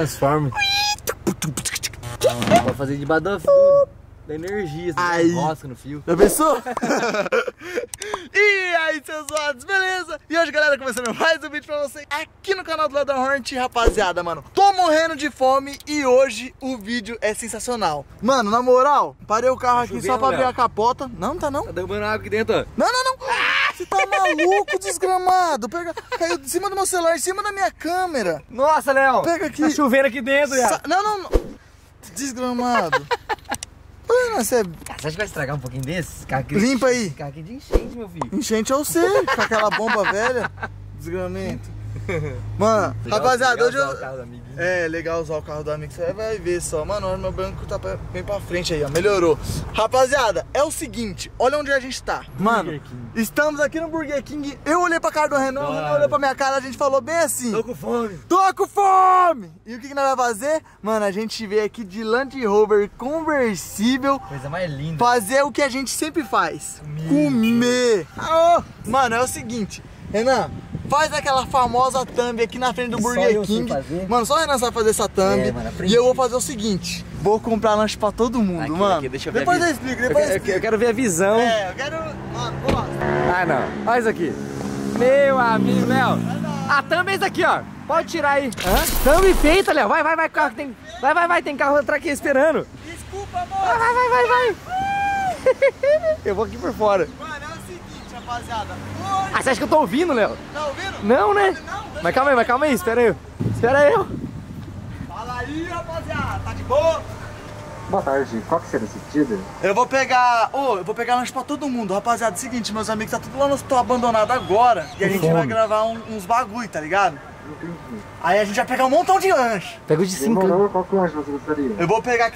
transforme. Pode fazer debaixo da energia, aí, rosca no fio. Já pensou? E aí, seus zoados, beleza? E hoje, galera, começando mais um vídeo pra vocês aqui no canal do Ladrão Hornet. Rapaziada, mano, tô morrendo de fome e hoje o vídeo é sensacional. Mano, na moral, parei o carro aqui só pra abrir a capota. Não, tá não. Tá derrubando água aqui dentro, ó. Não. Você tá maluco, desgramado? Caiu de cima do meu celular, em cima da minha câmera. Nossa, Léo. Pega aqui. Tá chovendo aqui dentro, já. Não. Desgramado. Mano, você... Você acha que vai estragar um pouquinho desse? Limpa aí. Esse carro aqui de enchente, meu filho. Enchente é você, com aquela bomba velha. Desgramento. Mano, rapaziada, hoje eu... É, legal usar o carro do amigo, você vai ver só. Mano, olha, meu banco tá bem pra frente aí, ó, melhorou. Rapaziada, é o seguinte, olha onde a gente tá. Mano, estamos aqui no Burger King. Eu olhei pra cara do Renan, o Renan olhou pra minha cara, a gente falou bem assim: tô com fome. Tô com fome! E o que nós vamos fazer? Mano, a gente veio aqui de Land Rover conversível. Coisa mais linda. Fazer o que a gente sempre faz: comer. Oh, mano, é o seguinte, Renan, faz aquela famosa thumb aqui na frente do Burger King. Mano, só o Renan sabe fazer essa thumb. Mano, e eu vou fazer o seguinte: vou comprar lanche pra todo mundo, aqui, mano. aqui, deixa eu ver depois eu explico, eu quero ver a visão. É, eu quero... Mano, gosto. Ah, não. Olha isso aqui. Meu amigo, Léo. A thumb é isso aqui, ó. Pode tirar aí. Thumb feita, Léo. Vai, carro tem... Vai, tem carro atrás aqui esperando. Desculpa, amor. Vai. Eu vou aqui por fora. Mano, é o seguinte, rapaziada. Ah, você acha que eu tô ouvindo, Léo? Tá ouvindo? Não, né? Não, Mas calma aí, espera aí. Fala aí, rapaziada, tá de boa? Boa tarde, qual que será o sentido? Eu vou pegar lanche pra todo mundo, rapaziada. Seguinte, meus amigos, tá tudo lá no hospital abandonado agora. E a gente vai gravar uns bagulho, tá ligado? Aí a gente vai pegar um montão de lanche. Pega o de 5. Qual que lanche você gostaria? Eu vou pegar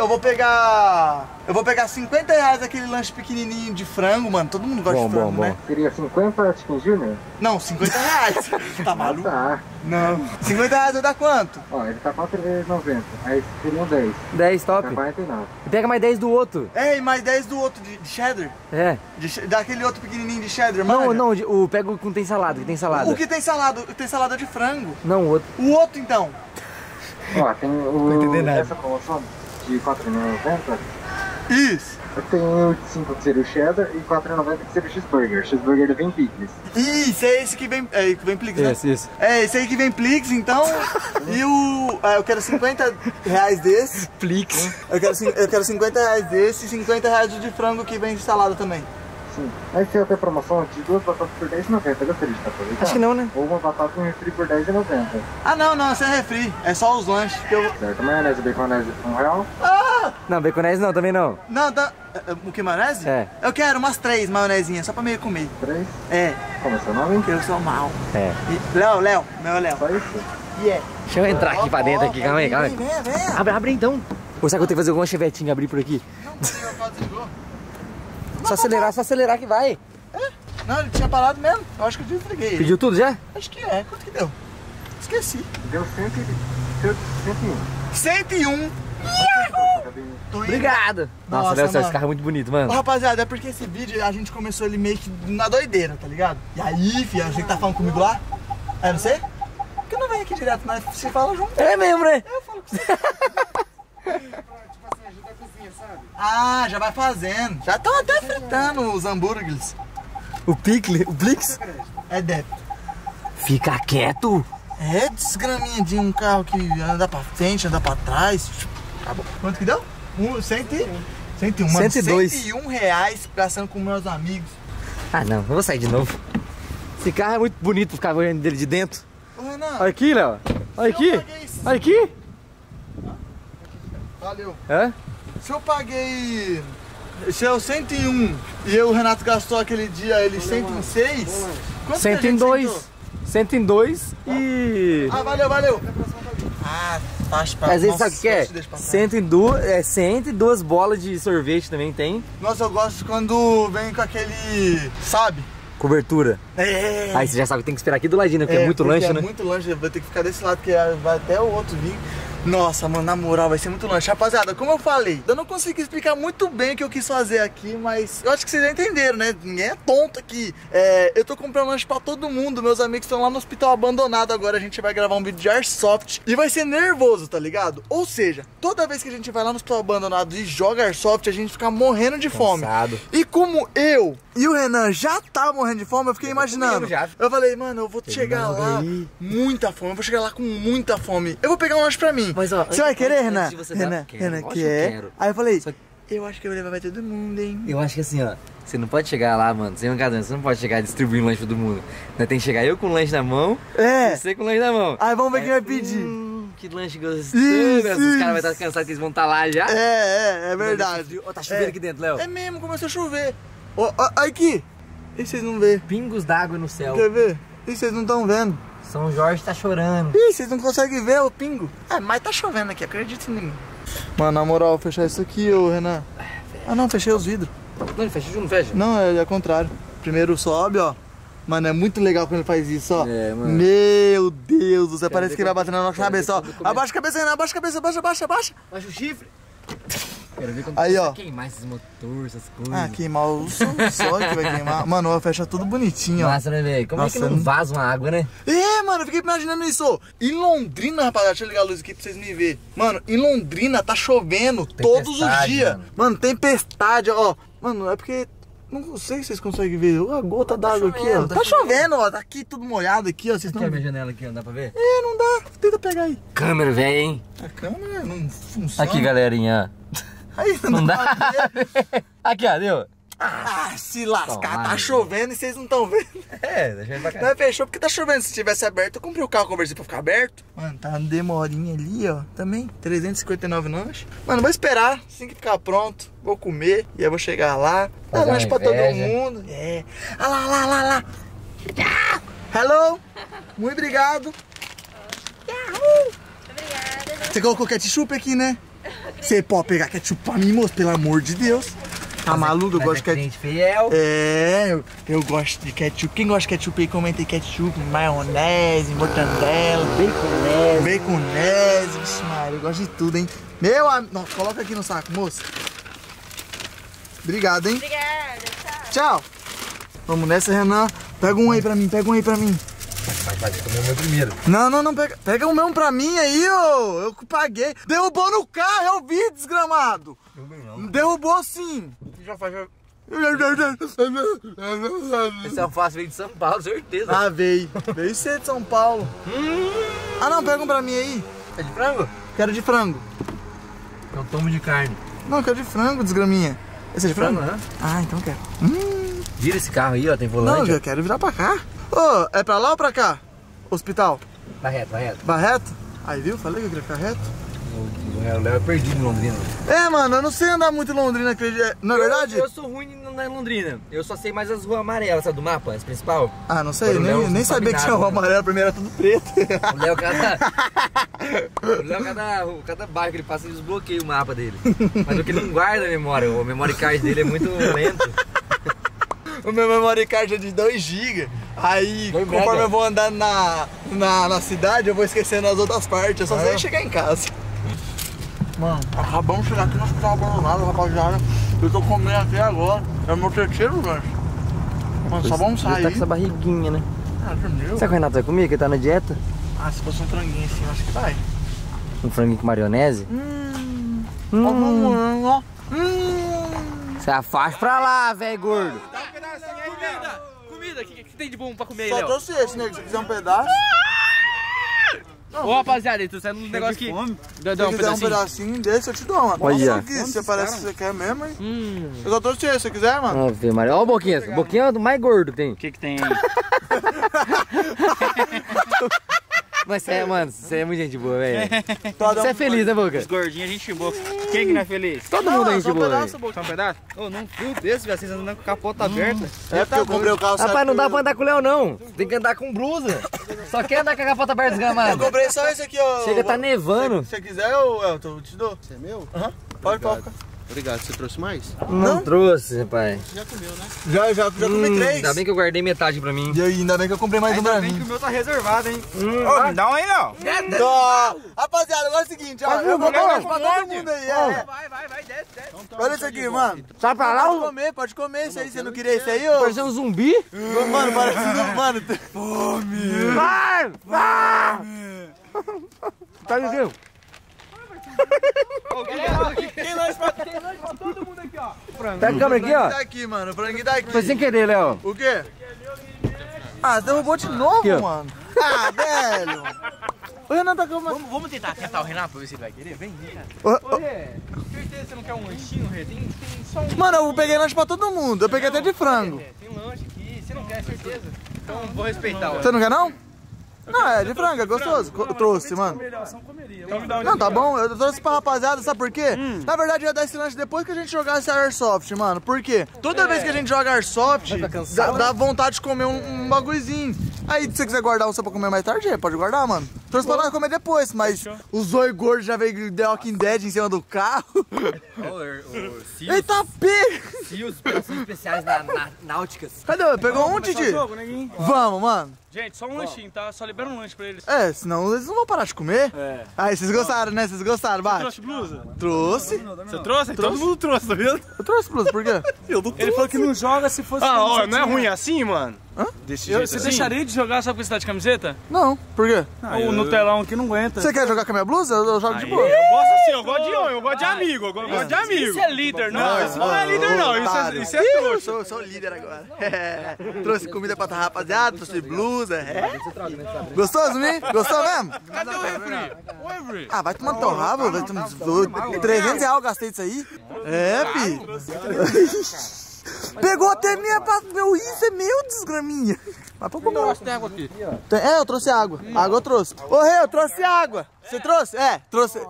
Eu vou pegar 50 reais aquele lanche pequenininho de frango, mano. Todo mundo gosta de frango, né? Seria 50 Chicken Junior? Não, 50 reais. Tá maluco? Tá. Não. 50 reais vai dar quanto? Ó, ele tá 4 vezes 90. Aí seriam 10. 10, top. Tá 49. Pega mais 10 do outro. É, e mais 10 do outro de cheddar. É. Daquele outro pequenininho de cheddar, mano. Não, pega o com tem salada, que tem salada. O que tem salada? Tem salada de frango. Não, o outro. O outro, então. Ó, tem Não entendi nada. essa promoção de 4,90. Isso. Tem o de 5 que seria o cheddar e 4,90 que seria o cheeseburger. O cheeseburger ele vem picles. Isso, é esse que vem Plix, né? Isso. É, esse aí que vem Plix, então. E eu quero 50 reais desse. Plix. Eu quero 50 reais desse e 50 reais do de frango que vem de salada também. Sim. Aí tem até promoção de 2 batatas por 10,90. Gostaria de estar aproveitando? Acho que não, né? Ou uma batata e um refri por 10,90. Ah, não, esse é refri. É só os lanches que eu... Certo, maionese, baconese por R$1. Ah! Não, baconese não, também não. Não, o que, maionese? É. Eu quero umas 3 maionezinhas, só pra meio comer. 3. É, Como é seu nome? porque eu sou mal. É. Léo, meu Léo. Só isso? Yeah. Deixa eu entrar aqui pra dentro, aqui, calma aí. Vem. Abre então. Ou será que eu tenho que fazer alguma chevetinha abrir por aqui? Só acelerar que vai. Não, ele tinha parado mesmo. Eu acho que eu desliguei ele. Pediu tudo já? Acho que é. Quanto que deu? Esqueci. Deu 101. 101. Obrigado. Nossa, Léo, esse carro é muito bonito, mano. Ô, rapaziada, é porque esse vídeo a gente começou ele meio que na doideira, tá ligado? E aí, filha, você que tá falando comigo lá? É você? Por que não vem aqui direto, nós se fala junto? É mesmo, né? Eu falo com você. Ah, já vai fazendo. Já estão até fritando os hambúrgueres. O Plix? É débito. Fica quieto. É desgraminha de um carro que anda pra frente, anda pra trás. Acabou. Quanto que deu? 101. Mano, 102. 101 reais gastando com meus amigos. Ah, não. Eu vou sair de novo. Esse carro é muito bonito pra ficar olhando dele de dentro. Ô, Renan. Olha aqui, Léo. Olha aqui. Olha aqui. Valeu. Hã? Se eu paguei... Se eu 101 e o Renato gastou aquele dia ele 106, quanto 102. 102 e... Ah, valeu. Ah, faz pra... Mas ele sabe o que é? 102 bolas de sorvete também tem. Nossa, eu gosto quando vem com aquele... Sabe? Cobertura. É. Aí você já sabe que tem que esperar aqui do ladinho, né? Porque é muito lanche, né? É muito lanche, vai ter que ficar desse lado, porque vai até o outro vir. Nossa, mano, na moral, vai ser muito lanche. Rapaziada, como eu falei, eu não consegui explicar muito bem o que eu quis fazer aqui, mas eu acho que vocês já entenderam, né? Ninguém é tonto aqui. Eu tô comprando lanche pra todo mundo. Meus amigos estão lá no hospital abandonado. Agora a gente vai gravar um vídeo de Airsoft e vai ser nervoso, tá ligado? Ou seja, toda vez que a gente vai lá no hospital abandonado e joga Airsoft, a gente fica morrendo de fome. E como eu e o Renan já tá morrendo de fome, eu fiquei imaginando. Eu falei, mano, eu vou chegar lá muita fome. Eu vou chegar lá com muita fome. Eu vou pegar um lanche pra mim. Mas, ó, você vai querer, Renan? Renan quer. Aí eu falei, eu acho que eu vou levar pra todo mundo, hein? Eu acho que assim, ó, você não pode chegar lá, mano, sem um casamento, você não pode chegar distribuindo lanche pra todo mundo. Tem que chegar eu com o lanche na mão e você com o lanche na mão. Aí vamos ver quem vai pedir. Que lanche gostoso. Os caras vão estar cansados que eles vão estar lá já. É verdade. Tá chovendo aqui dentro, Léo. É mesmo, começou a chover. Aqui. E vocês não vê? Pingos d'água no céu. Quer ver? E vocês não estão vendo? São Jorge tá chorando. Ih, vocês não conseguem ver o pingo? Mas tá chovendo aqui, acredita em mim. Mano, na moral, vou fechar isso aqui, ô Renan. Ah não, fechei os vidros. Não, ele fecha junto, não fecha? Não, é ao contrário. Primeiro sobe, ó. Mano, é muito legal quando ele faz isso, ó. Mano. Meu Deus do céu, parece que ele vai bater na nossa cabeça, ó. Abaixa a cabeça, Renan, abaixa a cabeça, abaixa. Baixa o chifre. Quero ver como aí, ó. vai queimar esses motores, essas coisas. Ah, queimar o som que vai queimar. Mano, fecha tudo bonitinho, ó. Massa, né, velho? Como é que não vaza uma água, né? Mano, eu fiquei imaginando isso, ó. Em Londrina, rapaziada, deixa eu ligar a luz aqui pra vocês me verem. Mano, em Londrina tá chovendo todos os dias. Mano, tempestade, ó. Mano, é porque... Não sei se vocês conseguem ver. A gota d'água aqui, ó. Tá chovendo, ó. Tá aqui tudo molhado aqui, ó. Vocês estão... Quer ver a janela aqui, ó? Dá pra ver? Não dá. Tenta pegar aí. Câmera, velho, hein? A câmera não funciona. Aqui, galerinha. Aí, não dá. Aqui, ó, deu. Se lascar, tá chovendo e vocês não estão vendo. Deixa ele pra cá. Não, fechou porque tá chovendo. Se tivesse aberto, eu comprei o carro, conversei pra ficar aberto. Mano, tá uma demorinha ali, ó. Também, 359 lanche. Mano, vou esperar, assim que ficar pronto. Vou comer e eu vou chegar lá. Dá lanche pra todo mundo. Ah lá. Hello. Muito obrigado. Obrigada. Você colocou ketchup aqui, né? Você pode pegar ketchup pra mim, moço, pelo amor de Deus. Tá maluco? Eu gosto de ketchup. Fiel. Eu gosto de ketchup. Quem gosta de ketchup aí, comenta aí ketchup, maionese, mortandela, baconese. Vixe, Maria, eu gosto de tudo, hein? Meu amigo. Nossa, coloca aqui no saco, moço. Obrigado, hein? Obrigada, tchau. Vamos nessa, Renan. Pega um aí pra mim, Vai comer o meu primeiro. Não, pega o meu pra mim aí, ô. Eu que paguei. Derrubou no carro, eu vi, desgramado. Derrubou sim. Já faz. Esse alface veio de São Paulo, certeza. Veio ser de São Paulo. Não, pega um pra mim aí. É de frango? Quero de frango. Eu tomo de carne. Não, quero de frango, desgraminha. Esse é de frango? né? Então quero. Vira esse carro aí, ó, tem volante. Não, eu quero virar pra cá. É pra lá ou pra cá? Hospital? Vai reto. Vai reto? Aí, viu? Falei que eu queria ficar reto. O Léo é perdido em Londrina. Mano, eu não sei andar muito em Londrina, acredito. Não é verdade? Eu sou ruim em andar em Londrina. Eu só sei mais as ruas amarelas, sabe, do mapa, as principais. Não sei, nem sabia que tinha rua amarela, primeiro era tudo preto. O Léo, cada bairro que ele passa, ele desbloqueia o mapa dele. Mas o que ele não guarda a memória, o memory card dele é muito lento. O meu memory card é de 2 GB. Aí, conforme eu vou andando na cidade, eu vou esquecendo as outras partes. Eu só sei chegar em casa. Mano, acabamos de chegar aqui no hospital abandonado, rapaziada. Eu tô comendo até agora. É o meu terceiro lanche. Mano, só vamos sair. Ele tá com essa barriguinha, né? Entendeu? Será que o Renato vai comer, que ele tá na dieta? Se fosse um franguinho assim, eu acho que vai. Um franguinho com maionese? Você afasta pra lá, velho gordo. Dá um pedacinho aí, comida. O que tem de bom pra comer aí, Só Léo? trouxe esse, né? Se você quiser um pedaço. Ô, rapaziada, ele trouxe um negócio aqui. Se quiser um pedacinho desse, eu te dou, mano. Olha. Você parece que você quer mesmo, hein? Eu só trouxe esse, se você quiser, mano. Ave Maria. Olha o Boquinha. O Boquinha é o mais gordo que tem. O que tem aí? Mas você é, mano, você é muito gente boa, velho. Você Você é feliz, né, Boca? Os gordinhos, a gente boa. Quem que não é feliz? Todo mundo é gente só um boa, pedaço, velho. Só um pedaço? Ô, não fio desse, velho. Vocês andando com a capota aberta. É porque eu comprei o carro certo. Rapaz, não dá pra andar com o Léo, não. Tem que andar com blusa. Só quer andar com a capota aberta Eu desgramada. comprei só esse aqui, ó. Chega, tá nevando. Se você quiser, Elton, eu te dou. Você é meu? Pode colocar. Obrigado, você trouxe mais? Não trouxe, pai. Já comeu, né? Já comi 3. Ainda bem que eu guardei metade pra mim. E aí, ainda bem que eu comprei mais um pra mim. o meu tá reservado, hein? Ô, me dá um aí, não. Ó, rapaziada, agora é o seguinte, ó. Eu vou dar pra todo mundo aí, Vai, desce. Olha isso aqui, mano. Sai pra lá, Pode comer isso aí. Você não queria isso aí, ô? parecendo um zumbi. Mano, parecendo... Mano, fome. Vai! Tá ligado? Tem lanche pra todo mundo aqui, ó. Pega a câmera aqui, ó. Tá aqui, mano. O franguinho tá aqui. Foi sem querer, Léo. O quê? Ah, derrubou de novo, Aqui, ó. mano. Ah, velho. O Renan tá com... Vamos tentar catar o Renato pra ver se ele vai querer? Vem, cara. Ô, ô. Rê, certeza que você não quer um lanchinho, Rê? Tem só um... Mano, eu peguei lanche pra todo mundo. Eu peguei até de frango. Tem lanche aqui, você não quer, certeza? Então vou respeitar, ó. Você não quer, não? Não, é de frango, é gostoso. Eu trouxe, mano. Não, tá bom, eu trouxe pra rapaziada, sabe por quê? Na verdade, eu ia dar esse lanche depois que a gente jogasse Airsoft, mano. Por quê? Toda vez que a gente joga Airsoft, dá vontade de comer um bagulhozinho. Aí, se você quiser guardar você pra comer mais tarde, pode guardar, mano. Trouxe pra nós comer depois, mas o Zóio Gordo já veio The Walking Dead em cima do carro. Eita, pega! E os operações especiais na náuticas. Cadê? Pegou um, Titi? Vamos, mano. Gente, só um lanchinho, tá? Só libera um lanche pra eles. É, senão eles não vão parar de comer. É. Aí, vocês gostaram, né? Vocês gostaram, bate? Trouxe blusa? Trouxe. Você trouxe? Todo mundo trouxe, tá vendo? Eu trouxe blusa, por quê? Ele falou que não joga se fosse... Ó, não é ruim assim, mano? Hã? Desse jeito Você assim? deixaria de jogar só porque você tá de camiseta? Não, por quê? O Nutelão aqui não aguenta. Você quer jogar com a minha blusa? Eu jogo de boa. Eu gosto assim, eu gosto de homem, eu gosto de amigo, eu gosto de amigo. Isso é líder, não? Isso não é líder não, isso é trouxa. Eu sou líder agora. É. Trouxe comida pra rapaziada, trouxe blusa. É. Gostoso, né? Gostou mesmo? Cadê o refri? O refri? Ah, vai tomar no teu rabo, vai tomar 300 reais eu gastei disso aí. É, fi. Pegou até minha... Isso é meu, desgraminha. Mas pra comer. Tem água aqui. Eu trouxe água. Água eu trouxe. Ô, Rê, eu trouxe água. Você trouxe? É, trouxe.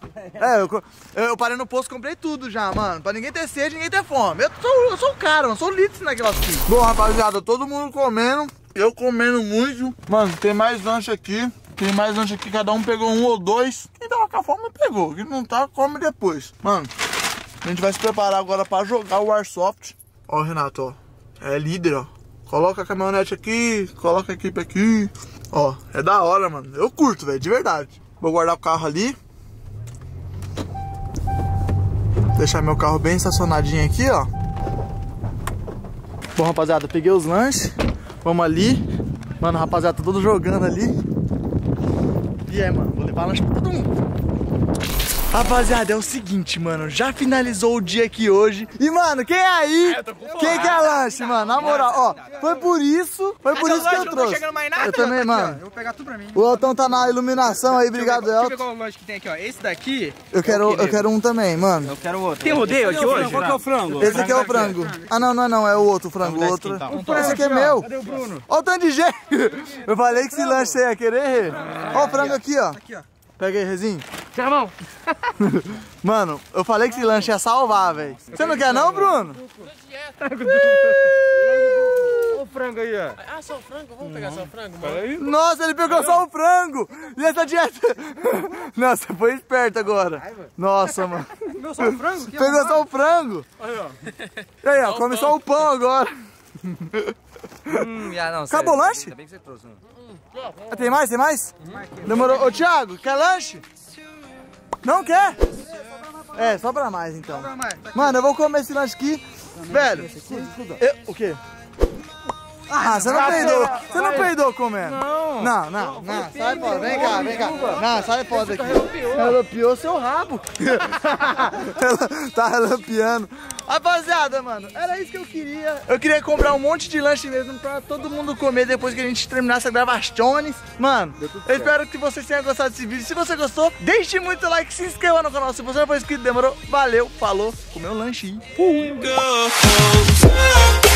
Eu parei no posto e comprei tudo já, mano. Pra ninguém ter sede, ninguém ter fome. Eu sou o cara, eu sou o líder naquelas coisas. Bom, rapaziada, todo mundo comendo. Eu comendo muito. Mano, tem mais lanche aqui. Tem mais lanche aqui, cada um pegou um ou dois. Quem tava com a fome pegou. Quem não tá, come depois. Mano, a gente vai se preparar agora pra jogar o Airsoft. Ó, Renato, ó. É líder, ó. Coloca a caminhonete aqui, coloca a equipe aqui. Ó, é da hora, mano. Eu curto, velho, de verdade. Vou guardar o carro ali. Deixar meu carro bem estacionadinho aqui, ó. Bom, rapaziada, peguei os lanches. Vamos ali. Mano, rapaziada, tá todo jogando ali. E aí, mano, vou levar lanche pra todo mundo. Rapaziada, é o seguinte, mano, já finalizou o dia aqui hoje. E, mano, quem é aí? Quem quer lanche, mano? Na moral, ó, foi por isso que eu trouxe. Não tô chegando mais nada. Eu também, mano. Eu vou pegar tudo pra mim. O Elton tá na iluminação aí, obrigado, Deixa eu ver Elton. qual lanche que tem aqui, ó. Esse daqui... Eu quero um também, mano. Eu quero outro. Tem rodeio aqui hoje? Qual que é o frango? Esse aqui é o frango. Ah, não, é o outro frango. O outro. Esse aqui é meu. Cadê o Bruno? Ó o tanto de gente. Eu falei que esse lanche você ia querer, Rê. Ó o frango aqui, ó. Aqui, ó. Pega aí, Rezinho. Tira a mão. Mano, eu falei que esse lanche ia salvar, velho. Você não quer não, Bruno? Olha o frango aí, ó. Ah, só o frango? Vamos pegar só o frango, mano? Nossa, ele pegou só o frango. E essa dieta... Nossa, foi esperto agora. Nossa, mano. Meu, só o frango? Aqui, ó. Pegou só o frango. E aí, ó, come só o pão agora. Não, Acabou o lanche? Ainda bem que você trouxe, né? Tem mais? Tem mais? Demorou. Ô, Thiago, quer lanche? Não quer? É, sobra mais então. Mano, eu vou comer esse lanche aqui. Velho, o quê? Ah, você não peidou. Você não peidou comendo. Não. Sai fora, vem cá. Não, sai fora daqui. Relampiou seu rabo. Tá relampeando. Rapaziada, mano, era isso que eu queria. Eu queria comprar um monte de lanche mesmo pra todo mundo comer depois que a gente terminasse a gravações. Mano, eu espero que vocês tenham gostado desse vídeo. Se você gostou, deixe muito like, se inscreva no canal. Se você não for inscrito, demorou. Valeu, falou, comeu um lanche aí.